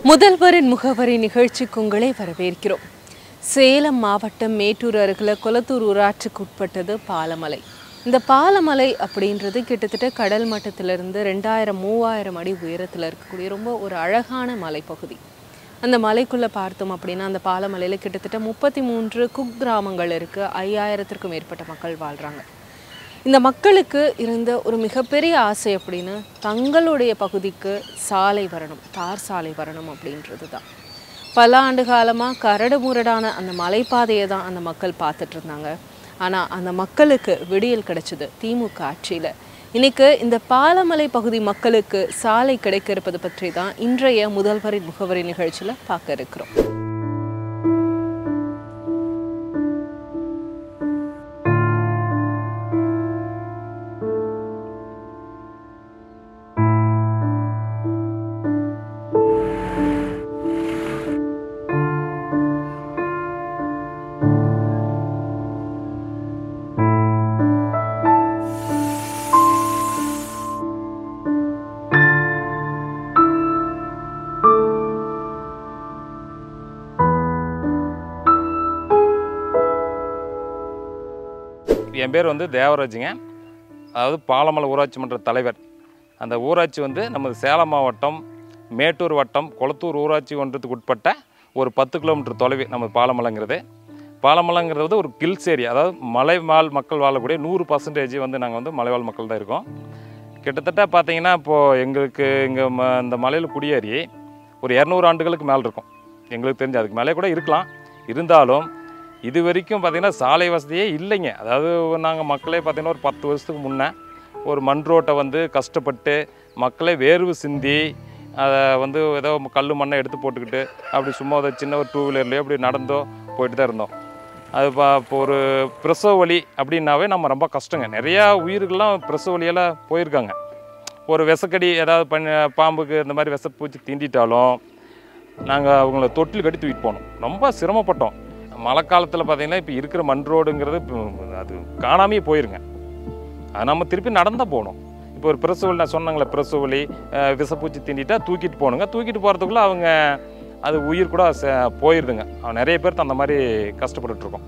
முதல்வரின் முகவரி நிகழ்ச்சிக்கு உங்களை வரவேற்கிறோம். சேலம் மாவட்டம் மேட்டூர் அருகில் கொளத்தூர் ஊராட்சிக்கு உட்பட்டது பாலமலை. இந்த பாலமலை அப்படின்றது கிட்டத்தட்ட கடல் மட்டத்திலிருந்து 2000-3000 அடி உயரத்தில் இருக்கக்கூடிய ரொம்ப ஒரு அழகான மலைப்பகுதி. அந்த மலைக்குள்ளே பார்த்தோம் அப்படின்னா அந்த பாலமலையில் கிட்டத்தட்ட 33 குக்கிராமங்கள் இருக்குது. 5000த்திற்கும் மேற்பட்ட மக்கள் வாழ்கிறாங்க. இந்த மக்களுக்கு இருந்த ஒரு மிகப்பெரிய ஆசை அப்படின்னு தங்களுடைய பகுதிக்கு சாலை வரணும், தார் சாலை வரணும் அப்படின்றது தான். பல ஆண்டு காலமாக கரடு முரடான அந்த மலைப்பாதையை தான் அந்த மக்கள் பார்த்துட்டு இருந்தாங்க. ஆனால் அந்த மக்களுக்கு விடியல் கிடைச்சது திமுக ஆட்சியில். இன்னைக்கு இந்த பாலமலை பகுதி மக்களுக்கு சாலை கிடைக்க இருப்பது பற்றி தான் இன்றைய முதல்வரின் முகவரி நிகழ்ச்சியில் பார்க்க இருக்கிறோம். என் பேர் தேவராஜுங்க. அதாவது பாலமலை ஊராட்சி மன்ற தலைவர். அந்த ஊராட்சி நமது சேலம் மாவட்டம் மேட்டூர் வட்டம் கொளத்தூர் ஊராட்சி ஒன்றத்துக்கு உட்பட்ட ஒரு 10 கிலோமீட்டர் தொலைவு நம்ம பாலமலைங்கிறது. பாலமலைங்கிறது ஒரு கில்ஸ் ஏரியா, அதாவது மலைவாழ் மக்கள் வாழக்கூடிய 100% நாங்கள் மலைவாழ் மக்கள் தான் இருக்கோம். கிட்டத்தட்ட பார்த்தீங்கன்னா இப்போது எங்களுக்கு இங்கே இந்த மலையில் குடியேறி ஒரு 200 ஆண்டுகளுக்கு மேலே இருக்கும். எங்களுக்கு தெரிஞ்சு அதுக்கு மேலே கூட இருக்கலாம். இருந்தாலும் இது வரைக்கும் பார்த்திங்கன்னா சாலை வசதியே இல்லைங்க. அதாவது நாங்கள் மக்களே பார்த்திங்கன்னா ஒரு 10 வருஷத்துக்கு முன்னே ஒரு மண் ரோட்டை கஷ்டப்பட்டு மக்களே வேர்வு சிந்தி அதை ஏதோ கல் மண்ணை எடுத்து போட்டுக்கிட்டு அப்படி சும்மா ஒரு சின்ன ஒரு 2 வீலர்லேயோ அப்படி நடந்தோ போயிட்டு தான் இருந்தோம். அது இப்போ ஒரு பிரசவ வலி அப்படின்னாவே நம்ம ரொம்ப கஷ்டங்க. நிறையா உயிர்கள்லாம் பிரசவ வலியால் போயிருக்காங்க. ஒரு விசக்கடி ஏதாவது பாம்புக்கு இந்த மாதிரி விஷப்பூச்சி தீண்டிட்டாலும் நாங்கள் அவங்கள தொட்டில் கட்டி தூக்கிட்டு போனோம். ரொம்ப சிரமப்பட்டோம். மழை காலத்தில் பார்த்திங்கன்னா இப்போ இருக்கிற மண் ரோடுங்கிறது அது காணாமையே போயிருங்க. அது நம்ம திருப்பி நடந்தால் போகணும். இப்போ ஒரு பிரசவலி நான் சொன்னாங்களே, பிரசவலி விஷப்பூச்சி தீண்டிட்டா தூக்கிட்டு போகணுங்க. தூக்கிட்டு போகிறதுக்குள்ளே அவங்க அது உயிர் கூட போயிடுதுங்க. நிறைய பேர் அந்த மாதிரி கஷ்டப்பட்டுருக்கோம்.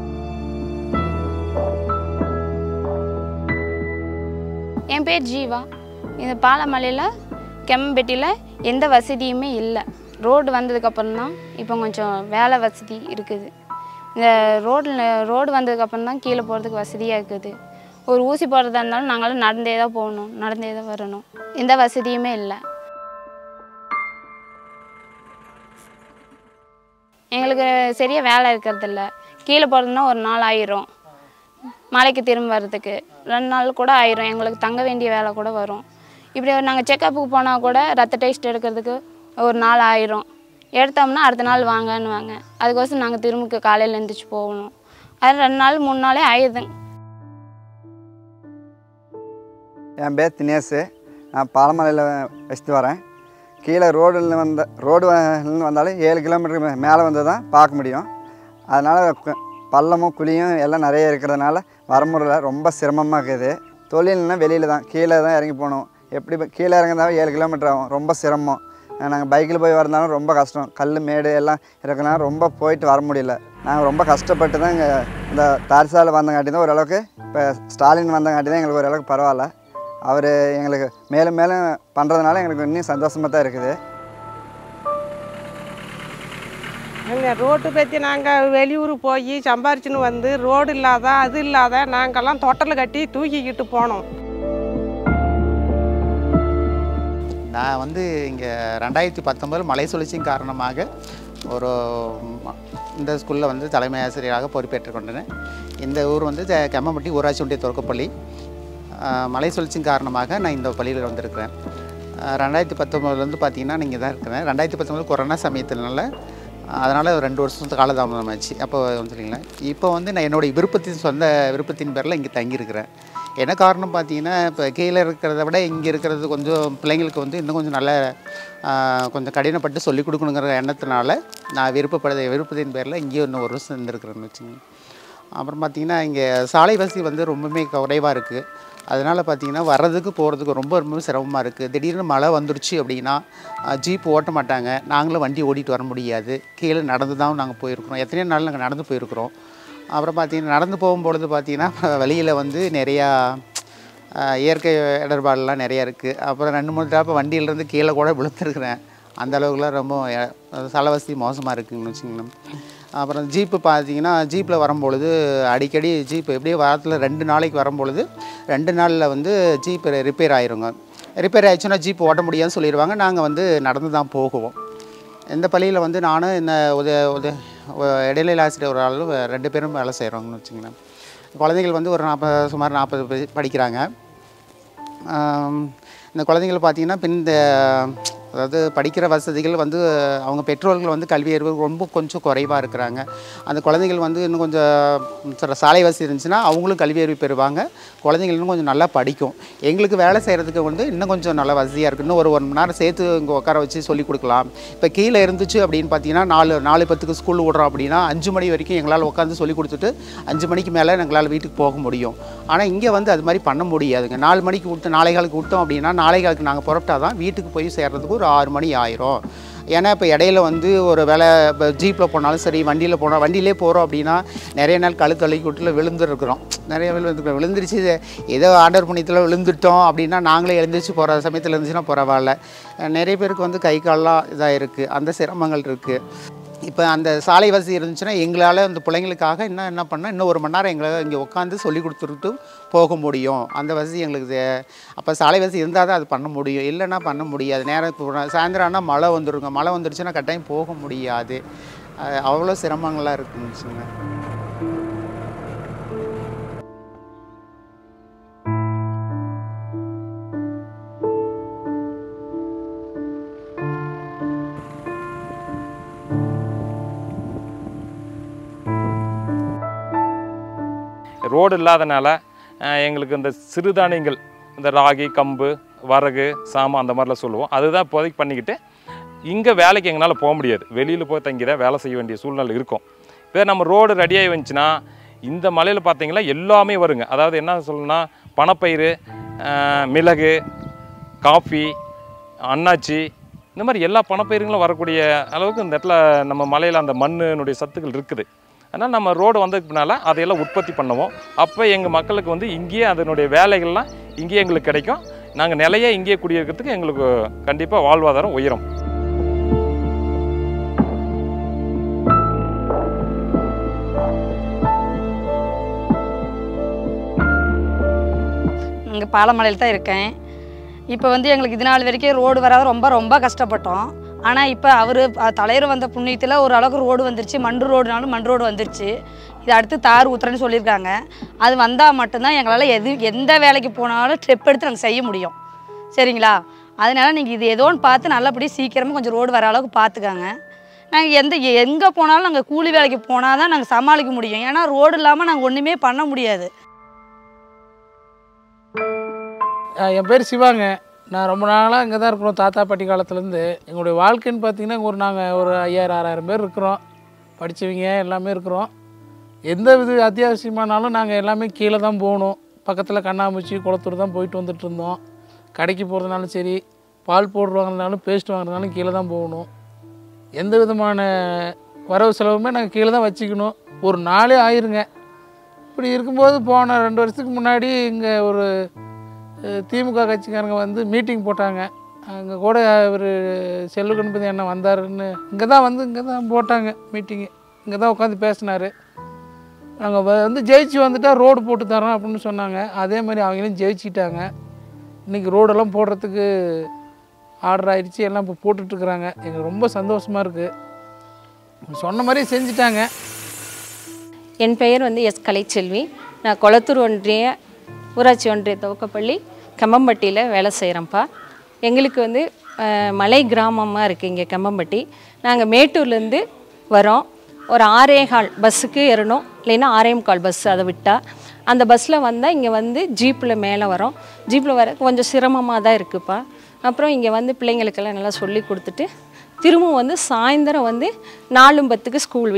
என் பேர் ஜீவா. இந்த பாலமலையில் கெம்பெட்டியில் எந்த வசதியுமே இல்லை. ரோடு வந்ததுக்கப்புறம் தான் இப்போ கொஞ்சம் வேலை வசதி இருக்குது. இந்த ரோடு வந்ததுக்கப்புறம் தான் கீழே போகிறதுக்கு வசதியாக இருக்குது. ஒரு ஊசி போடுறதா இருந்தாலும் நாங்களும் நடந்தே தான் போகணும், நடந்தே தான் வரணும். எந்த வசதியுமே இல்லை. எங்களுக்கு சரியாக வேலை இருக்கிறதில்ல. கீழே போகிறதுனா ஒரு நாள் ஆயிரும், மலைக்கு திரும்ப வர்றதுக்கு 2 நாள் கூட ஆயிரும். எங்களுக்கு தங்க வேண்டிய வேலை கூட வரும். இப்படி நாங்கள் செக்கப்புக்கு போனால் கூட ரத்த டெஸ்ட் எடுக்கிறதுக்கு ஒரு நாள் ஆயிரும். எடுத்தோம்னா அடுத்த நாள் வாங்கன்னுவாங்க. அதுக்கோசம் நாங்கள் திரும்ப காலையில் எழுந்திரிச்சு போகணும். அது 2 நாள் 3 நாளே ஆயிடுதுங்க. என் பேர் தினேஷ். நான் பாலமலையில் வச்சுட்டு வரேன். கீழே ரோடு வந்தாலும் 7 கிலோமீட்டருக்கு மேலே வந்து தான் பார்க்க முடியும். அதனால் பள்ளமும் குழியும் எல்லாம் நிறைய இருக்கிறதுனால வரமுறையில் ரொம்ப சிரமமாக இருக்குது. தொழில்னா வெளியில் தான், கீழே தான் இறங்கி போகணும். எப்படி கீழே இறங்கினாலும் 7 கிலோமீட்டர் ஆகும். ரொம்ப சிரமம். நாங்கள் பைக்கில் போய் வரந்தாலும் ரொம்ப கஷ்டம். கல் மேடு எல்லாம் இருக்கனால ரொம்ப போயிட்டு வர முடியல. நாங்கள் ரொம்ப கஷ்டப்பட்டு தான் இங்கே இந்த தார்சாலை வந்தங்காட்டி தான் ஓரளவுக்கு, இப்போ ஸ்டாலின் வந்தங்காட்டி தான் எங்களுக்கு ஓரளவுக்கு பரவாயில்ல. அவர் எங்களுக்கு மேலும் மேலும் பண்ணுறதுனால எங்களுக்கு இன்னும் சந்தோஷமாக தான் இருக்குது. எங்கள் ரோட்டு பற்றி நாங்கள் வெளியூர் போய் சம்பாரிச்சுன்னு ரோடு இல்லாத அது இல்லாத நாங்கள்லாம் தொட்டல் கட்டி தூக்கிக்கிட்டு போனோம். நான் இங்கே 2019 மலை சுழற்சியின் காரணமாக இந்த ஸ்கூலில் தலைமை ஆசிரியராக பொறுப்பேற்றுக் கொண்டேன். இந்த ஊர் கெம்மம்பட்டி ஊராட்சி ஒன்றிய தொடக்கப்பள்ளி. மலை சுழற்சியின் காரணமாக நான் இந்த பள்ளியில் வந்திருக்கிறேன். 2019 பார்த்திங்கன்னா நீங்கள் தான் இருக்கிறேன். 2019 கொரோனா சமயத்தினால அதனால் 2 வருஷத்து காலதாமதம் ஆச்சு. அப்போ இல்லைங்களா, இப்போ நான் என்னுடைய சொந்த விருப்பத்தின் பேரில் இங்கே தங்கியிருக்கிறேன். என்ன காரணம் பார்த்தீங்கன்னா, இப்போ கீழே இருக்கிறத விட இங்கே இருக்கிறது கொஞ்சம் பிள்ளைங்களுக்கு இன்னும் கொஞ்சம் நல்ல கொஞ்சம் கடினப்பட்டு சொல்லிக் கொடுக்கணுங்கிற எண்ணத்தினால நான் விருப்பத்தின் பேரில் இங்கேயும் இன்னும் 1 வருஷம் இருந்திருக்கிறேன்னு வச்சுங்க. அப்புறம் பார்த்திங்கன்னா இங்கே சாலை வசதி வந்து ரொம்பவுமே குறைவாக இருக்குது. அதனால் பார்த்திங்கன்னா வர்றதுக்கு போகிறதுக்கு ரொம்ப சிரமமாக இருக்குது. திடீர்னு மழை வந்துருச்சு அப்படின்னா ஜீப் ஓட்ட மாட்டாங்க, நாங்களும் வண்டி ஓட்டிகிட்டு வர முடியாது. கீழே நடந்து தான் நாங்கள் போயிருக்கிறோம், எத்தனையோ நாள் நாங்கள் நடந்து போயிருக்கிறோம். அப்புறம் பார்த்திங்கன்னா நடந்து போகும்பொழுது பார்த்திங்கன்னா வெளியில் வந்து நிறையா இயற்கை இடர்பாடுலாம் நிறையா இருக்குது. அப்புறம் 2-3 ட்ராப் வண்டியிலேருந்து கீழே கூட விழுந்துருக்குறேன். அந்த அளவுக்குலாம் ரொம்ப சாலை வசதி மோசமாக இருக்குதுன்னு வச்சுங்களேன். அப்புறம் ஜீப்பு பார்த்திங்கன்னா ஜீப்பில் வரும்பொழுது அடிக்கடி ஜீப்பு எப்படியும் வாரத்தில் 2 நாளைக்கு வரும்பொழுது 2 நாளில் வந்து ஜீப்பு ரிப்பேர் ஆயிருங்க. ரிப்பேர் ஆயிடுச்சுன்னா ஜீப் ஓட்ட முடியாதுன்னு சொல்லிடுவாங்க. நாங்கள் வந்து நடந்து தான் போகுவோம். இந்த பள்ளியில் வந்து நானும் இந்த இடைநிலை ஆசிரியர் ஒரு ஆள் 2 பேரும் வேலை செய்கிறோங்கன்னு வச்சுங்களேன். குழந்தைகள் வந்து ஒரு சுமார் 40 பேர் படிக்கிறாங்க. இந்த குழந்தைகள் பார்த்திங்கன்னா இந்த அதாவது படிக்கிற வசதிகள் வந்து அவங்க பெற்றோர்கள் வந்து கல்வி அறிவு கொஞ்சம் குறைவாக இருக்கிறாங்க. அந்த குழந்தைகள் வந்து இன்னும் கொஞ்சம் சாலை வசதி இருந்துச்சுன்னா அவங்களும் கல்வி அறிவு பெறுவாங்க, குழந்தைகள் இன்னும் கொஞ்சம் நல்லா படிக்கும். எங்களுக்கு வேலை செய்கிறதுக்கு வந்து இன்னும் கொஞ்சம் நல்லா வசதியாக இருக்குது. இன்னும் ஒரு 1 மணி நேரம் சேர்த்து இங்கே உட்கார வச்சு சொல்லிக் கொடுக்கலாம். இப்போ கீழே இருந்துச்சு அப்படின்னு பார்த்தீங்கன்னா 4:10 ஸ்கூல் விடுறோம் அப்படின்னா 5 மணி வரைக்கும் எங்களால் உட்காந்து சொல்லிக் கொடுத்துட்டு 5 மணிக்கு மேலே எங்களால் வீட்டுக்கு போக முடியும். ஆனால் இங்கே வந்து அது மாதிரி பண்ண முடியாதுங்க. 4 மணிக்கு விட்டு 4:15 விட்டோம் அப்படின்னா 4:15 நாங்கள் புறப்பட்டா தான் வீட்டுக்கு போய் சேர்றதுக்கு ஒரு 6 மணி ஆயிரும். ஏன்னா இப்போ இடையில வந்து ஒரு வேலை இப்போ ஜீப்பில் போனாலும் சரி, வண்டியில் போனால் வண்டியிலே போகிறோம் அப்படின்னா நிறைய நாள் கழுத்து அழுக்கி விட்டுல விழுந்துருக்குறோம். நிறைய விழுந்துருச்சு, ஏதோ ஆர்டர் பண்ணியத்தில் விழுந்துட்டோம் அப்படின்னா நாங்களே எழுந்திரிச்சு போகிற சமயத்தில் இருந்துச்சுன்னா பரவாயில்ல. நிறைய பேருக்கு வந்து கை கால்லாம் இதாக இருக்குது, அந்த சிரமங்கள் இருக்குது. இப்போ அந்த சாலை வசதி இருந்துச்சுன்னா எங்களால் அந்த பிள்ளைங்களுக்காக என்ன பண்ணால் இன்னும் 1 மணி நேரம் எங்களை இங்கே உட்காந்து சொல்லி கொடுத்துட்டு போக முடியும். அந்த வசதி எங்களுக்கு அப்போ சாலை வசதி இருந்தால் தான் அது பண்ண முடியும், இல்லைன்னா பண்ண முடியாது. நேரம் சாயந்தரம் ஆனால் மழை வந்துருங்க, மழை வந்துருச்சுன்னா கட்டாயம் போக முடியாது. அவ்வளோ சிரமங்களாக இருக்குன்னு. ரோடு இல்லாதனால எங்களுக்கு இந்த சிறுதானியங்கள், இந்த ராகி, கம்பு, வரகு, சாமம் அந்த மாதிரிலாம் சொல்லுவோம், அதுதான் இப்போதைக்கு பண்ணிக்கிட்டு இங்கே வேலைக்கு எங்களால் போக முடியாது. வெளியில் போய் தங்கி தான் வேலை செய்ய வேண்டிய சூழ்நிலை இருக்கும். இப்போ நம்ம ரோடு ரெடியாகி வந்துச்சுன்னா இந்த மலையில் பார்த்தீங்கன்னா எல்லாமே வருங்க. அதாவது என்ன சொல்லணும்னா பணப்பயிறு, மிளகு, காஃபி, அன்னாச்சி, இந்த மாதிரி எல்லா பணப்பயிர்களும் வரக்கூடிய அளவுக்கு இந்த இடத்துல நம்ம மலையில் அந்த மண்ணினுடைய சத்துக்கள் இருக்குது. ஆனால் நம்ம ரோடு வந்ததுக்கு பின்னால் அதையெல்லாம் உற்பத்தி பண்ணுவோம். அப்போ எங்கள் மக்களுக்கு வந்து இங்கேயே அதனுடைய வேலைகள்லாம் இங்கேயே எங்களுக்கு கிடைக்கும். நாங்கள் நிலையாக இங்கேயே குடியிருக்கிறதுக்கு எங்களுக்கு கண்டிப்பாக வாழ்வாதாரம் உயரும். இங்கே பாலமலையில் தான் இருக்கேன். இப்போ வந்து எங்களுக்கு இது நாள் வரைக்கும் ரோடு வராத ரொம்ப கஷ்டப்பட்டோம். ஆனால் இப்போ அவர் தலைவர் வந்த புண்ணியத்தில் ஓரளவுக்கு ரோடு வந்துருச்சு. மண் ரோடுனாலும் மண் ரோடு வந்துருச்சு. இது அடுத்து தார் ஊத்துறேன்னு சொல்லியிருக்காங்க. அது வந்தால் மட்டும்தான் எங்களால் எந்த வேலைக்கு போனாலும் ஸ்டெப் எடுத்து நாங்கள் செய்ய முடியும். சரிங்களா? அதனால் நீங்கள் இது ஏதோன்னு பார்த்து நல்லபடியாக சீக்கிரமாக கொஞ்சம் ரோடு வர அளவுக்கு பார்த்துக்காங்க. நாங்கள் எங்கே போனாலும் நாங்கள் கூலி வேலைக்கு போனால் தான் நாங்கள் சமாளிக்க முடியும். ஏன்னா ரோடு இல்லாமல் நாங்கள் ஒன்றுமே பண்ண முடியாது. என் பேர் சிவாங்க. நான் ரொம்ப நாளாக இங்கே தான் இருக்கிறோம், தாத்தா பாட்டி காலத்துலேருந்து. எங்களுடைய வாழ்க்கைன்னு பார்த்திங்கன்னா நாங்கள் ஒரு 5000-6000 பேர் இருக்கிறோம், படித்தவங்க எல்லாமே இருக்கிறோம். எந்த வித அத்தியாவசியமானாலும் நாங்கள் எல்லாமே கீழே தான் போகணும். பக்கத்தில் கண்ணாமூச்சி, குளத்தூர் தான் போயிட்டு வந்துட்டு இருந்தோம். கடைக்கு போகிறதுனாலும் சரி, பால் போடுறவங்கனாலும் பேஸ்ட் வாங்குறதுனாலும் கீழே தான் போகணும். எந்த விதமான வரவு செலவுமே நாங்கள் கீழே தான் வச்சுக்கணும். ஒரு நாளே ஆயிருங்க. இப்படி இருக்கும்போது போன 2 வருஷத்துக்கு முன்னாடி இங்கே ஒரு திமுக கட்சிக்காரங்க வந்து மீட்டிங் போட்டாங்க. அங்கே கூட ஒரு செல்வ கணபதி அண்ணன் வந்தாருன்னு இங்கே தான் போட்டாங்க மீட்டிங்கு. இங்கே தான் உட்காந்து பேசினார். நாங்கள் வந்து ஜெயிச்சு வந்துட்டால் ரோடு போட்டு தரோம் அப்படின்னு சொன்னாங்க. அதே மாதிரி அவங்களும் ஜெயிச்சிட்டாங்க. இன்றைக்கி ரோடெல்லாம் போடுறதுக்கு ஆர்டர் ஆகிடுச்சி, எல்லாம் இப்போ போட்டுட்ருக்குறாங்க. எங்களுக்கு ரொம்ப சந்தோஷமாக இருக்குது. சொன்ன மாதிரியே செஞ்சுட்டாங்க. என் பெயர் வந்து எஸ் கலைச்செல்வி. நான் கொளத்தூர் ஒன்றிய ஊராட்சி ஒன்றிய துவக்கப்பள்ளி கம்பம்பட்டியில் வேலை செய்கிறேன்ப்பா. எங்களுக்கு வந்து மலை கிராமமாக இருக்குது இங்கே கம்பம்பட்டி. நாங்கள் மேட்டூர்லேருந்து வரோம். ஒரு 6:15 பஸ்ஸுக்கு ஏறணும், இல்லைன்னா 6:45 பஸ். அதை விட்டால் அந்த பஸ்ஸில் வந்தால் இங்கே வந்து ஜீப்பில் மேலே வரோம். ஜீப்பில் வர கொஞ்சம் சிரமமாக தான் இருக்குதுப்பா. அப்புறம் இங்கே வந்து பிள்ளைங்களுக்கெல்லாம் நல்லா சொல்லி கொடுத்துட்டு திரும்பவும் வந்து சாயந்தரம் வந்து 4:10 ஸ்கூல் விட்டு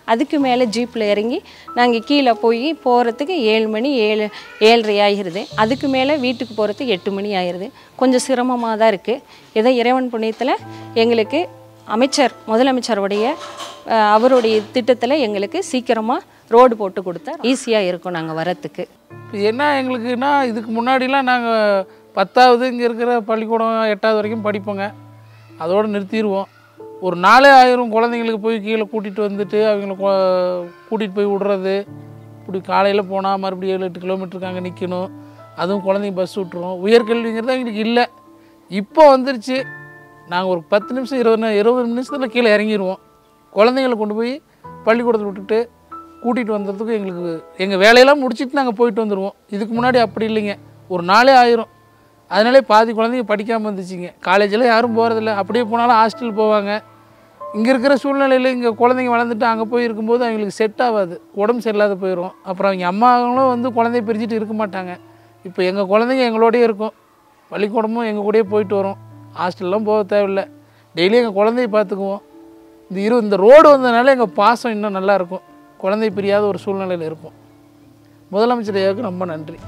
அதுக்கு மேலே ஜீப்பில் இறங்கி நாங்கள் கீழே போய் போகிறதுக்கு 7 மணி 7:30 ஆகிடுது. அதுக்கு மேலே வீட்டுக்கு போகிறதுக்கு 8 மணி ஆகிடுது. கொஞ்சம் சிரமமாக தான் இருக்குது. ஏதோ இறைவன் புண்ணியத்தில் எங்களுக்கு முதலமைச்சருடைய அவருடைய திட்டத்தில் எங்களுக்கு சீக்கிரமாக ரோடு போட்டு கொடுத்தா ஈஸியாக இருக்கும் நாங்கள் வரத்துக்கு. இப்போ என்ன எங்களுக்குன்னா, இதுக்கு முன்னாடிலாம் நாங்கள் 10வது இங்கே இருக்கிற பள்ளிக்கூடம் 8வது வரைக்கும் படிப்போங்க. அதோடு நிறுத்திடுவோம். ஒரு 4 ஆயிரம் குழந்தைங்களுக்கு போய் கீழே கூட்டிகிட்டு வந்துட்டு அவங்கள கூட்டிகிட்டு போய் விடுறது. இப்படி காலையில் போனால் மறுபடியும் 7-8 கிலோமீட்டருக்கு அங்கே நிற்கணும். அதுவும் குழந்தைங்க பஸ் விட்டுருவோம். உயர்கல்விங்கிறது எங்களுக்கு இல்லை. இப்போ வந்துருச்சு. நாங்கள் ஒரு 10 நிமிஷம் 20 நிமிஷத்தில் கீழே இறங்கிடுவோம். குழந்தைங்களை கொண்டு போய் பள்ளிக்கூடத்தில் விட்டுட்டு கூட்டிகிட்டு வந்ததுக்கு எங்களுக்கு எங்கள் வேலையெல்லாம் முடிச்சுட்டு நாங்கள் போயிட்டு வந்துடுவோம். இதுக்கு முன்னாடி அப்படி இல்லைங்க. ஒரு 4 ஆயிரம். அதனாலே பாதி குழந்தைங்க படிக்காமல் வந்துச்சுங்க. காலேஜில் யாரும் போகிறதில்ல. அப்படியே போனாலும் ஹாஸ்டல் போவாங்க. இங்கே இருக்கிற சூழ்நிலையில் இங்கே குழந்தைங்க வளர்ந்துட்டு அங்கே போய் இருக்கும்போது அவங்களுக்கு செட் ஆகாது. உடம்பு சரியில்லாத போயிடும். அப்புறம் அவங்க அம்மாங்களும் வந்து குழந்தைய பிரிச்சுட்டு இருக்க மாட்டாங்க. இப்போ எங்கள் குழந்தைங்க எங்களோடயே இருக்கும். பள்ளிக்கூடமும் எங்கள் கூடயே போயிட்டு வரோம். ஹாஸ்டல்லாம் போக தேவையில்லை. டெய்லியும் எங்கள் குழந்தைய பார்த்துக்குவோம். இந்த ரோடு வந்ததுனால எங்கள் பாசம் இன்னும் நல்லாயிருக்கும். குழந்தை பிரியாத ஒரு சூழ்நிலையில் இருப்போம். முதலமைச்சர் ஐயாவுக்கு ரொம்ப நன்றி.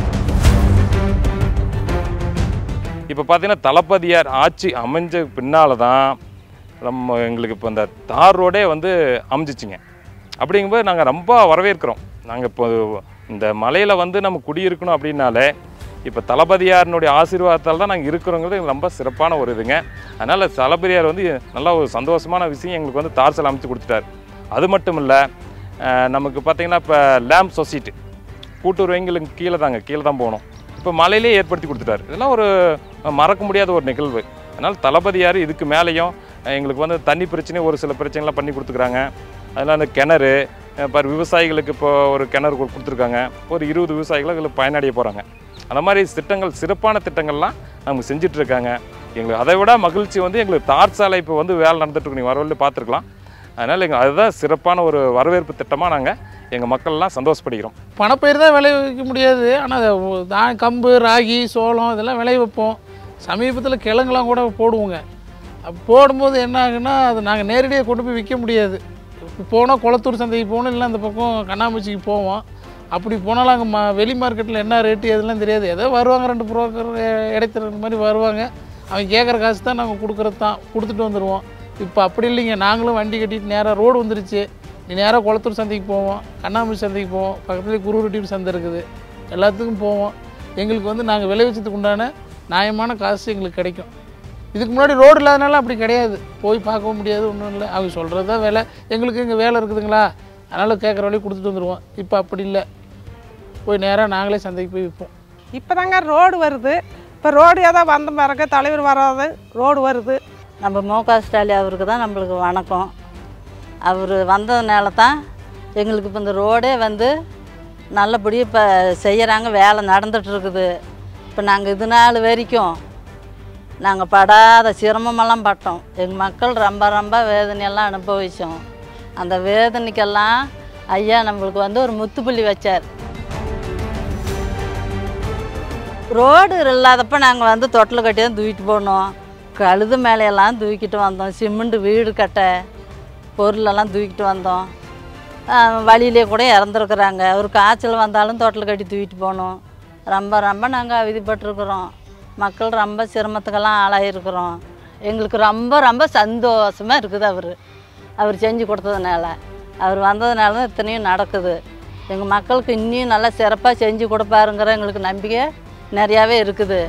இப்போ பார்த்தீங்கன்னா தளபதியார் ஆட்சி அமைஞ்ச பின்னால் தான் எங்களுக்கு இப்போ இந்த தார் ரோடே வந்து அமைஞ்சிச்சிங்க. அப்படிங்கும்போது நாங்கள் ரொம்ப வரவேற்கிறோம். நாங்கள் இப்போ இந்த மலையில் வந்து நம்ம குடியிருக்கணும் அப்படின்னாலே இப்போ தளபதியாரினுடைய ஆசீர்வாதத்தால் தான் நாங்கள் இருக்கிறோங்கிறது எங்களுக்கு ரொம்ப சிறப்பான ஒரு இதுங்க. அதனால் தளபதியார் வந்து நல்லா ஒரு சந்தோஷமான விஷயம் எங்களுக்கு வந்து தார் சாலை அமைச்சு கொடுத்துட்டார். அது மட்டும் இல்லை, நமக்கு பார்த்திங்கன்னா இப்போ லேம்ப் சொசைட்டி கூட்டுறவு எங்களுக்கு கீழே தான் போகணும். இப்போ மலையிலே ஏற்படுத்தி கொடுத்துட்டார். இதெல்லாம் ஒரு மறக்க முடியாத ஒரு நிகழ்வு. அதனால் தளபதியார் இதுக்கு மேலேயும் எங்களுக்கு வந்து தண்ணி பிரச்சனை ஒரு சில பிரச்சனைலாம் பண்ணி கொடுத்துக்குறாங்க. அதில் அந்த கிணறு இப்போ விவசாயிகளுக்கு இப்போ ஒரு கிணறு கொடுத்துருக்காங்க. ஒரு 20 விவசாயிகள் அதில் பயனடைய போகிறாங்க. அந்த மாதிரி திட்டங்கள், சிறப்பான திட்டங்கள்லாம் நமக்கு செஞ்சிட்ருக்காங்க. எங்களுக்கு அதை விட மகிழ்ச்சி வந்து எங்களுக்கு தார் சாலை இப்போ வந்து வேலை நடந்துகிட்ருக்கு. நீங்கள் வரவழியில் பார்த்துருக்கலாம். அதனால் அதுதான் சிறப்பான ஒரு வரவேற்பு திட்டமாக நாங்கள் எங்கள் மக்கள்லாம் சந்தோஷப்படுகிறோம். பணப்பயிர் தான் விளைய வைக்க முடியாது. ஆனால் கம்பு, ராகி, சோளம் இதெல்லாம் விளைய வைப்போம். சமீபத்தில் கிழங்குலாம் கூட போடுவோங்க. போடும்போது என்ன ஆகுன்னா, அது நாங்கள் நேரடியாக கொண்டு போய் விற்க முடியாது. போனால் குளத்தூர் சந்தைக்கு போகணும், இல்லை அந்த பக்கம் கண்ணாமூச்சிக்கு போவோம். அப்படி போனாலும் அங்கே வெளி மார்க்கெட்டில் என்ன ரேட்டு எதுலாம் தெரியாது. ஏதோ வருவாங்க 2 புரோக்கர் இடைத்தரகர் மாதிரி வருவாங்க. அவங்க கேட்குற காசு தான் நாங்கள் கொடுக்குறது தான், கொடுத்துட்டு வந்துடுவோம். இப்போ அப்படி இல்லைங்க. நாங்களும் வண்டி கட்டிட்டு நேராக ரோடு வந்துருச்சு. நீ நேராக குளத்தூர் சந்தைக்கு போவோம், கண்ணாமூச்சி சந்தைக்கு போவோம், பக்கத்துலேயே குருவரெட்டி சந்தை இருக்குது, எல்லாத்துக்கும் போவோம். எங்களுக்கு வந்து நாங்கள் விளைவிச்சதுக்கு உண்டான நியாயமான காசு எங்களுக்கு கிடைக்கும். இதுக்கு முன்னாடி ரோடு இல்லாதனால அப்படி கிடையாது. போய் பார்க்கவும் முடியாது, ஒன்றும் இல்லை. அவங்க சொல்கிறது தான் வேலை. எங்களுக்கு இங்கே வேலை இருக்குதுங்களா, அதனால் கேட்குற வழியை கொடுத்துட்டு வந்துடுவோம். இப்போ அப்படி இல்லை. போய் நேராக நாங்களே சந்தைக்கு போய் விற்போம். இப்போ தாங்க ரோடு வருது. இப்போ ரோடு ஏதோ வந்த பிறகு தலைவர் வராது, ரோடு வருது. நம்ம MKStalin அவருக்கு தான் நம்மளுக்கு வணக்கம். அவர் வந்ததுனால தான் எங்களுக்கு இப்போ இந்த ரோடே வந்து நல்லபடியாக இப்போ செய்கிறாங்க, வேலை நடந்துகிட்ருக்குது. இப்போ நாங்கள் இது நாள் வரைக்கும் நாங்கள் படாத சிரமமெல்லாம் பட்டோம். எங்கள் மக்கள் ரொம்ப வேதனையெல்லாம் அனுபவித்தோம். அந்த வேதனைக்கெல்லாம் ஐயா நம்மளுக்கு வந்து ஒரு முத்துப்புள்ளி வச்சார். ரோடு இல்லாதப்போ நாங்கள் வந்து தொட்டில் கட்டி தான் தூக்கிட்டு போனோம். கழுது மேலையெல்லாம் தூக்கிட்டு வந்தோம். சிமெண்ட் வீடு கட்ட பொருளெல்லாம் தூக்கிட்டு வந்தோம். வழியிலே கூட இறந்துருக்குறாங்க. ஒரு காய்ச்சல் வந்தாலும் தொட்டில் கட்டி தூக்கிட்டு போனோம். ரொம்ப நாங்கள் அவதிப்பட்டிருக்கிறோம். மக்கள் ரொம்ப சிரமத்துக்கெல்லாம் ஆளாயிருக்கிறோம். எங்களுக்கு ரொம்ப சந்தோஷமாக இருக்குது. அவர் செஞ்சு கொடுத்ததுனால, அவர் வந்ததுனால தான் இத்தனையும் நடக்குது. எங்கள் மக்களுக்கு இன்னும் நல்லா சிறப்பாக செஞ்சு கொடுப்பாருங்கிற எங்களுக்கு நம்பிக்கை நிறையாவே இருக்குது.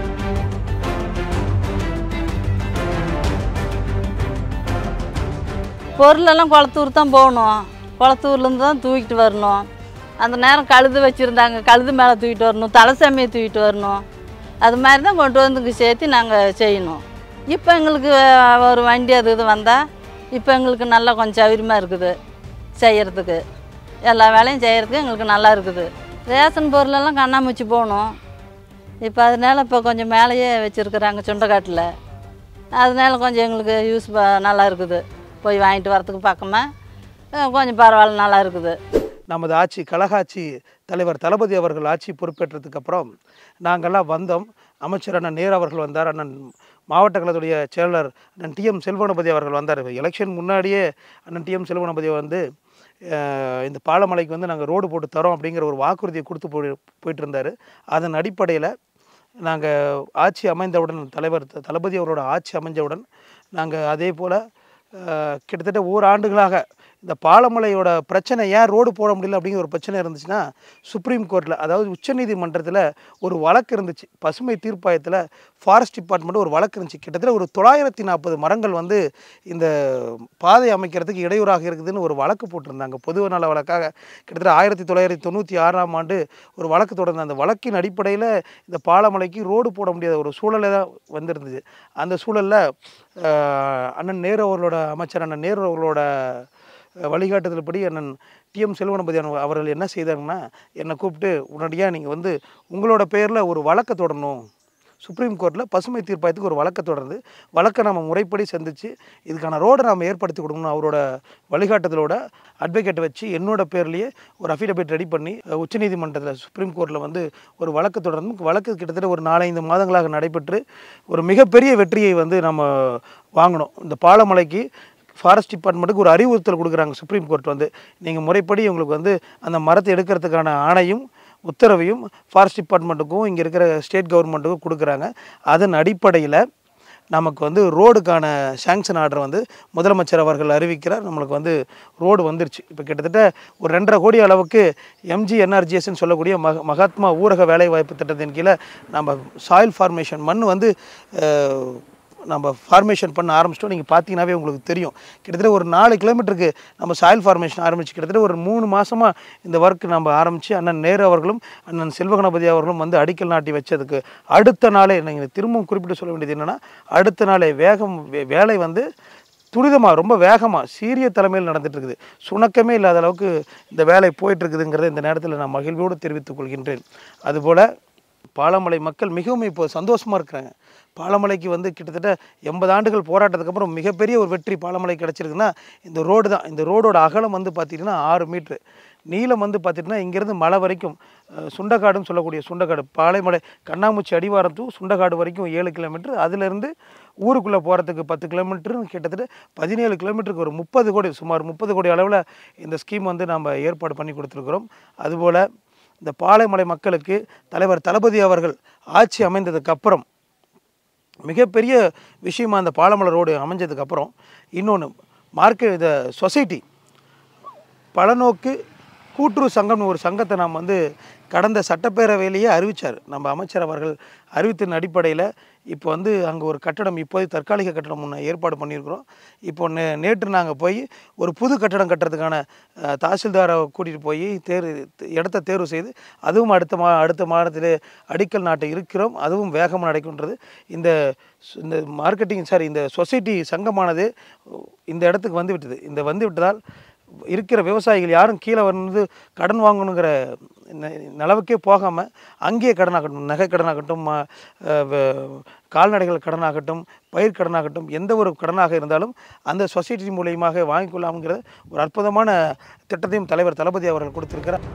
பொருளெல்லாம் குளத்தூர் தான் போகணும். குளத்தூர்லேருந்து தான் தூக்கிட்டு வரணும். அந்த நேரம் கழுது வச்சுருந்தாங்க, கழுது மேலே தூக்கிட்டு வரணும், தலைசாமியை தூக்கிட்டு வரணும். அது மாதிரி தான் கொண்டு வந்து இங்கே சேர்த்து நாங்கள் செய்யணும். இப்போ எங்களுக்கு ஒரு வண்டி அது இது வந்தால் இப்போ எங்களுக்கு நல்லா கொஞ்சம் சௌகரியமாக இருக்குது. செய்கிறதுக்கு எல்லா வேலையும் செய்கிறதுக்கு எங்களுக்கு நல்லா இருக்குது. ரேஷன் பொருளெல்லாம் கண்ணாமூச்சி போகணும். இப்போ அதனால இப்போ கொஞ்சம் மேலேயே வச்சுருக்குறாங்க சுண்டைக்காட்டில். அதனால கொஞ்சம் எங்களுக்கு யூஸ் நல்லா இருக்குது. போய் வாங்கிட்டு வரத்துக்கு பக்கமாக கொஞ்சம் பரவாயில்ல, நல்லா இருக்குது. நமது ஆட்சி, கழகாட்சி தலைவர் தளபதி அவர்கள் ஆட்சி பொறுப்பேற்றதுக்கப்புறம் நாங்கள்லாம் வந்தோம். அமைச்சர் அண்ணன் நேரு அவர்கள் வந்தார். அண்ணன் மாவட்ட கழகத்துடைய செயலர் அண்ணன் TM செல்வகணபதி அவர்கள் வந்தார். எலெக்ஷன் முன்னாடியே அண்ணன் TM செல்வகணபதி வந்து இந்த பாலமலைக்கு வந்து நாங்கள் ரோடு போட்டு தரோம் அப்படிங்கிற ஒரு வாக்குறுதியை கொடுத்து போயிட்டு இருந்தார். அதன் அடிப்படையில் நாங்கள் ஆட்சி அமைந்தவுடன் தளபதி அவரோட ஆட்சி அமைஞ்சவுடன் நாங்கள் அதே போல் கிட்டத்தட்ட ஓராண்டுகளாக இந்த பாலமலையோட பிரச்சனை ஏன் ரோடு போட முடியல அப்படிங்கிற ஒரு பிரச்சனை இருந்துச்சுன்னா, சுப்ரீம் கோர்ட்டில் அதாவது உச்சநீதிமன்றத்தில் ஒரு வழக்கு இருந்துச்சு. பசுமை தீர்ப்பாயத்தில் ஃபாரஸ்ட் டிபார்ட்மெண்ட் ஒரு வழக்கு இருந்துச்சு. கிட்டத்தட்ட ஒரு 940 மரங்கள் வந்து இந்த பாதை அமைக்கிறதுக்கு இடையூறாக இருக்குதுன்னு ஒரு வழக்கு போட்டிருந்தாங்க. பொது நல வழக்காக கிட்டத்தட்ட 1996ஆம் ஆண்டு ஒரு வழக்கு தொடர்ந்து அந்த வழக்கின் அடிப்படையில் இந்த பாலமலைக்கு ரோடு போட முடியாத ஒரு சூழலை தான் வந்திருந்துச்சு. அந்த சூழலில் அண்ணன் நேரு அவர்களோட அமைச்சர் அண்ணன் நேரு அவர்களோட வழிகாட்டுதல்படி அண்ணன் டிஎம் செல்வகணபதி அவர்கள் என்ன செய்தாங்கன்னா, என்னை கூப்பிட்டு உடனடியாக நீங்கள் வந்து உங்களோட பேரில் ஒரு வழக்கை தொடரணும், சுப்ரீம் கோர்ட்டில் பசுமை தீர்ப்பாயத்துக்கு ஒரு வழக்கை தொடர்ந்து வழக்கை நம்ம முறைப்படி சந்தித்து இதுக்கான ரோடை நாம் ஏற்படுத்தி கொடுக்கணும். அவரோட வழிகாட்டுதலோட அட்வொகேட்டை வச்சு என்னோட பேர்லேயே ஒரு அஃபிடவிட் ரெடி பண்ணி உச்சநீதிமன்றத்தில் சுப்ரீம் கோர்ட்டில் வந்து ஒரு வழக்கு தொடர்ந்து வழக்கு கிட்டத்தட்ட ஒரு 4-5 மாதங்களாக நடைபெற்று ஒரு மிகப்பெரிய வெற்றியை வந்து நம்ம வாங்கினோம். இந்த பாலமலைக்கு ஃபாரஸ்ட் டிபார்ட்மெண்ட்டுக்கு ஒரு அறிவுறுத்தல் கொடுக்குறாங்க சுப்ரீம் கோர்ட் வந்து, நீங்கள் முறைப்படி உங்களுக்கு வந்து அந்த மரத்தை எடுக்கிறதுக்கான ஆணையும் உத்தரவையும் ஃபாரஸ்ட் டிபார்ட்மெண்ட்டுக்கும் இங்கே இருக்கிற ஸ்டேட் கவர்மெண்ட்டுக்கும் கொடுக்குறாங்க. அதன் அடிப்படையில் நமக்கு வந்து ரோடுக்கான சாங்ஷன் ஆர்டர் வந்து முதலமைச்சர் அவர்கள் அறிவிக்கிறார். நம்மளுக்கு வந்து ரோடு வந்துருச்சு. இப்போ கிட்டத்தட்ட ஒரு 2.5 கோடி அளவுக்கு MGNRGSன்னு சொல்லக்கூடிய மகாத்மா ஊரக வேலைவாய்ப்பு திட்டத்தின் கீழே நம்ம சாயில் ஃபார்மேஷன் மண் வந்து நம்ம ஃபார்மேஷன் பண்ண ஆரம்பிச்சிட்டோம். நீங்கள் பார்த்தீங்கன்னாவே உங்களுக்கு தெரியும். கிட்டத்தட்ட ஒரு 4 கிலோமீட்டருக்கு நம்ம சாயில் ஃபார்மேஷன் ஆரம்பிச்சு கிட்டத்தட்ட ஒரு 3 மாதமாக இந்த ஒர்க் நம்ம ஆரம்பித்து அண்ணன் நேரு அவர்களும் அண்ணன் செல்வகணபதி அவர்களும் வந்து அடிக்கல் நாட்டி வச்சதுக்கு அடுத்த நாளே நீங்கள் திரும்பவும் குறிப்பிட்டு சொல்ல வேண்டியது என்னென்னா, அடுத்த நாளே வேலை வந்து துரிதமாக ரொம்ப வேகமாக சீரிய தலைமையில் நடந்துட்டு இருக்குது. சுணக்கமே இல்லாத அளவுக்கு இந்த வேலை போயிட்டுருக்குதுங்கிறத இந்த நேரத்தில் நான் மகிழ்வோடு தெரிவித்துக் கொள்கின்றேன். அதுபோல் பாலமலை மக்கள் மிகவும் இப்போ சந்தோஷமாக இருக்கிறாங்க. பாலமலைக்கு வந்து கிட்டத்தட்ட 80 ஆண்டுகள் போராட்டத்துக்கு அப்புறம் மிகப்பெரிய ஒரு வெற்றி பாலமலை கிடச்சிருக்குன்னா இந்த ரோடு தான். இந்த ரோடோட அகலம் வந்து பார்த்திங்கன்னா 6 மீட்ரு, நீளம் வந்து பார்த்திங்கன்னா இங்கேருந்து மலை வரைக்கும் சுண்டக்காடுன்னு சொல்லக்கூடிய சுண்டக்காடு பாலைமலை கண்ணாமூச்சி அடிவாரம் டூ சுண்டக்காடு வரைக்கும் 7 கிலோமீட்டர், அதிலிருந்து ஊருக்குள்ளே போகிறதுக்கு 10 கிலோமீட்டர், கிட்டத்தட்ட 17 கிலோமீட்டருக்கு ஒரு 30 கோடி சுமார் 30 கோடி அளவில் இந்த ஸ்கீம் வந்து நம்ம ஏற்பாடு பண்ணி கொடுத்துருக்குறோம். அதுபோல் இந்த பாலைமலை மக்களுக்கு தலைவர் தளபதி அவர்கள் ஆட்சி அமைந்ததுக்கப்புறம் மிகப்பெரிய விஷயமாக அந்த பாலமலை ரோடு அமைஞ்சதுக்கப்புறம் இன்னொன்று இந்த சொசைட்டி பலநோக்கு கூட்டுறவு சங்கம்னு ஒரு சங்கத்தை நாம் வந்து கடந்த சட்டப்பேரவையிலேயே அறிவித்தார் நம்ம அமைச்சர் அவர்கள். அறிவித்தின் அடிப்படையில் இப்போ வந்து அங்கே ஒரு கட்டடம் இப்போது தற்காலிக கட்டடம் ஒன்று ஏற்பாடு பண்ணியிருக்கிறோம். இப்போ நேற்று நாங்கள் போய் ஒரு புது கட்டடம் கட்டுறதுக்கான தாசில்தாரை கூட்டிகிட்டு போய் இடத்த தேர்வு செய்து அதுவும் அடுத்த மாதத்தில் அடிக்கல் நாட்ட இருக்கிறோம். அதுவும் வேகமாக நடக்கின்றது. இந்த இந்த சொசைட்டி சங்கமானது இந்த இடத்துக்கு வந்து விட்டது. வந்து விட்டதால் இருக்கிற விவசாயிகள் யாரும் கீழே வந்து கடன் வாங்கணுங்கிற நிலவுக்கே போகாமல் அங்கேயே கடனாகட்டும், நகை கடனாகட்டும், கால்நடைகள் கடனாகட்டும், பயிர் கடனாகட்டும், எந்த ஒரு கடனாக இருந்தாலும் அந்த சொசைட்டி மூலியமாக வாங்கிக்கொள்ளாம்ங்கிற ஒரு அற்புதமான திட்டத்தையும் தலைவர் தளபதி அவர்கள் கொடுத்துருக்கிறார்.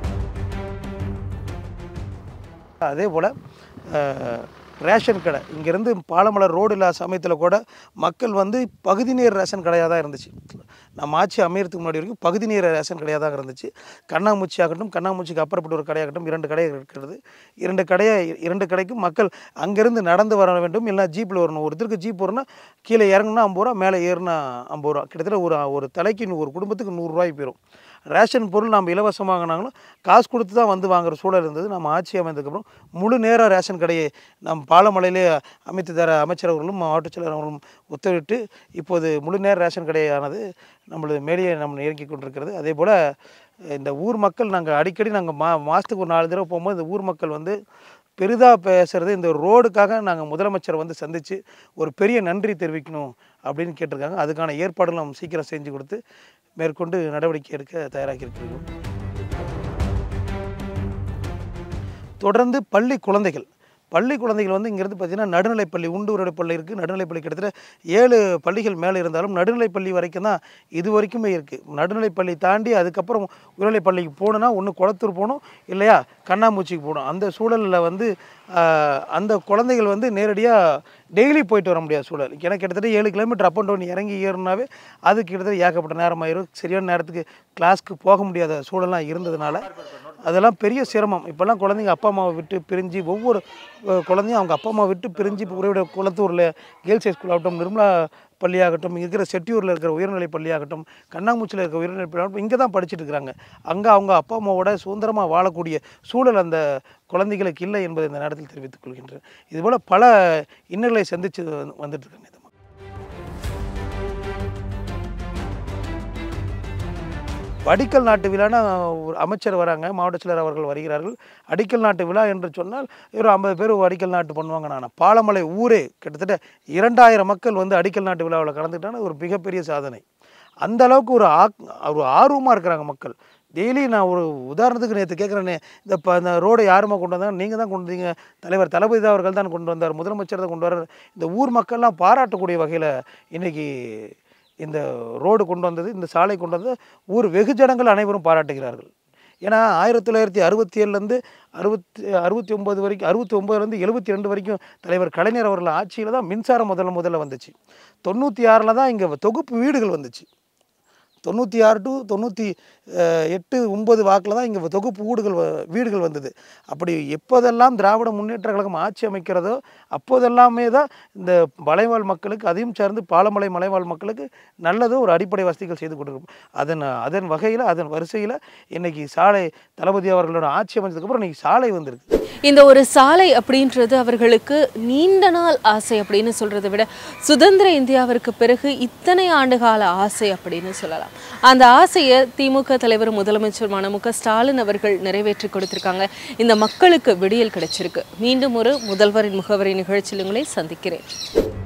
அதே போல் ரேஷன் கடை இங்கேருந்து பாலமலை ரோடு இல்லாத சமயத்தில் கூட மக்கள் வந்து பகுதி நேர ரேஷன் கடையாக தான் இருந்துச்சு. நம்ம ஆட்சி அமையறதுக்கு முன்னாடி வரைக்கும் பகுதி நேர ரேஷன் கடையாக தான் இருந்துச்சு. கண்ணாமூச்சி ஆகட்டும், கண்ணாமூச்சிக்கு அப்புறப்பட்ட ஒரு கடையாகட்டும் 2 கடை இருக்கிறது. 2 கடைக்கும் மக்கள் அங்கேருந்து நடந்து வர வேண்டும், இல்லை ஜீப்பில் வரணும். ஒருத்தருக்கு ஜீப் வரணும்னா கீழே இறங்குனா 50 ரூபா, மேலே ஏறுனா 50 ரூபா. கிட்டத்தட்ட ஒரு தலைக்கு ஒரு குடும்பத்துக்கு 100 ரூபாய் போயிடும். ரேஷன் பொருள் நம்ம இலவசமாக வாங்கினாங்களும் காசு கொடுத்து தான் வந்து வாங்குகிற சூழல் இருந்தது. நம்ம ஆட்சி அமைந்ததுக்கப்புறம் முழு நேர ரேஷன் கடையை நம் பாலமலையிலே அமைத்து தர அமைச்சர் அவர்களும் மாவட்ட செயலர் அவர்களும் உத்தரவிட்டு இப்போது முழு நேர ரேஷன் கடையானது நம்மளது மேலேயே நம்ம இறக்கி கொண்டிருக்கிறது. அதே போல் இந்த ஊர் மக்கள் நாங்கள் அடிக்கடி மாதத்துக்கு ஒரு 4 தடவை போகும்போது இந்த ஊர் மக்கள் வந்து பெரிதாக பேசுகிறது இந்த ரோடுக்காக நாங்கள் முதலமைச்சரை வந்து சந்தித்து ஒரு பெரிய நன்றி தெரிவிக்கணும் அப்படின்னு கேட்டிருக்காங்க. அதுக்கான ஏற்பாடுகள் நம்ம சீக்கிரம் செஞ்சு கொடுத்து மேற்கொண்டு நடவடிக்கை எடுக்க தயாராகி இருக்கிறோம். தொடர்ந்து பள்ளி குழந்தைகள் பள்ளி குழந்தைகள் வந்து இங்கேருந்து பார்த்திங்கன்னா நடுநிலைப்பள்ளி உயர்நிலைப்பள்ளி இருக்குது. நடுநிலைப்பள்ளி கிட்டத்தட்ட 7 பள்ளிகள் மேலே இருந்தாலும் நடுநிலைப்பள்ளி வரைக்கும் தான் இது வரைக்குமே இருக்குது. நடுநிலைப்பள்ளி தாண்டி அதுக்கப்புறம் உயர்நிலைப்பள்ளிக்கு போகணுன்னா ஒன்று குளத்தூர் போகணும், இல்லையா கண்ணாமூச்சிக்கு போகணும். அந்த சூழலில் வந்து அந்த குழந்தைகள் வந்து நேரடியாக டெய்லி போயிட்டு வர முடியாத சூழல். ஏன்னா கிட்டத்தட்ட 7 கிலோமீட்டர் அப் அண்ட் டவுன் இறங்கி ஏறினாவே அது கிட்டத்தட்ட ஏகப்பட்ட நேரம் ஆயிரும். சரியான நேரத்துக்கு கிளாஸ்க்கு போக முடியாத சூழலாம் இருந்ததுனால அதெல்லாம் பெரிய சிரமம். இப்போல்லாம் குழந்தைங்க அப்பா அம்மாவை விட்டு பிரிஞ்சு ஒவ்வொரு குழந்தையும் அவங்க அப்பா அம்மாவை விட்டு பிரிஞ்சு இப்போ உறவிட குளத்தூரில் கேர்ள்ஸ் ஹை ஸ்கூல் ஆகட்டும், நிர்மலா பள்ளியாகட்டும், இங்கே இருக்கிற செட்டியூரில் இருக்கிற உயர்நிலை பள்ளியாகட்டும், கண்ணாமூச்சியில் இருக்கிற உயர்நிலை பள்ளியாகட்டும் இங்கே தான் படிச்சுட்டு இருக்கிறாங்க. அங்கே அவங்க அப்பா அம்மாவோட சுதந்திரமாக வாழக்கூடிய சூழல் அந்த குழந்தைகளுக்கு இல்லை என்பதை இந்த நேரத்தில் தெரிவித்துக் கொள்கின்றேன். இதுபோல் பல இன்னல்களை சந்தித்து வந்துட்டுருக்காங்க. அடிக்கல் நாட்டு விழானா ஒரு அமைச்சர் வராங்க, மாவட்ட செயலர் அவர்கள் வருகிறார்கள். அடிக்கல் நாட்டு விழா என்று சொன்னால் ஒரு 50 பேர் அடிக்கல் நாட்டு பண்ணுவாங்க. நான் பாலமலை ஊரே கிட்டத்தட்ட 2000 மக்கள் வந்து அடிக்கல் நாட்டு விழாவில் கலந்துக்கிட்டாங்கன்னா ஒரு மிகப்பெரிய சாதனை. அந்த அளவுக்கு ஒரு ஆர்வமாக இருக்கிறாங்க மக்கள். டெய்லி நான் ஒரு உதாரணத்துக்கு நேற்று கேட்குறேனே, இந்த ரோடை யாருமா கொண்டு வந்தாங்க? நீங்கள் தான் கொண்டு வந்தீங்க, தலைவர் தளபதி அவர்கள் தான் கொண்டு வந்தார், முதலமைச்சர் தான் கொண்டு வர்றார். இந்த ஊர் மக்கள்லாம் பாராட்டக்கூடிய வகையில் இன்றைக்கி இந்த ரோடு கொண்டு வந்தது, இந்த சாலை கொண்டு வந்தது ஊர் வெகுஜனங்கள் அனைவரும் பாராட்டுகிறார்கள். ஏன்னா 1967லேருந்து 69 வரைக்கும், 69லேருந்து 72 வரைக்கும் தலைவர் கலைஞர் அவர்கள் ஆட்சியில் தான் மின்சாரம் முதல்ல வந்துச்சு. 96ல் தான் இங்கே தொகுப்பு வீடுகள் வந்துச்சு. 96 to 98, 9 வாக்கில் தான் இங்கே தொகுப்பு வீடுகள் வந்தது. அப்படி எப்போதெல்லாம் திராவிட முன்னேற்ற கழகம் ஆட்சி அமைக்கிறதோ அப்போதெல்லாமே தான் இந்த மலைவாழ் மக்களுக்கு, அதையும் சார்ந்து பாலமலை மலைவாழ் மக்களுக்கு நல்லது ஒரு அடிப்படை வசதிகள் செய்து கொடுக்கும். அதன் வகையில் அதன் வரிசையில் இன்றைக்கி சாலை தளபதி அவர்களோட ஆட்சி அமைச்சதுக்கப்புறம் இன்றைக்கி சாலை வந்திருக்கு. இந்த ஒரு சாலை அப்படின்றது அவர்களுக்கு நீண்ட நாள் ஆசை அப்படின்னு சொல்கிறத விட சுதந்திர இந்தியாவிற்கு பிறகு இத்தனை ஆண்டுகால ஆசை அப்படின்னு சொல்லலாம். அந்த ஆசையை திமுக தலைவர் முதலமைச்சருமான MKStalin அவர்கள் நிறைவேற்றி கொடுத்திருக்காங்க. இந்த மக்களுக்கு விடியல் கிடைச்சிருக்கு. மீண்டும் ஒரு முதல்வரின் முகவரி நிகழ்ச்சியில் உங்களை சந்திக்கிறேன்.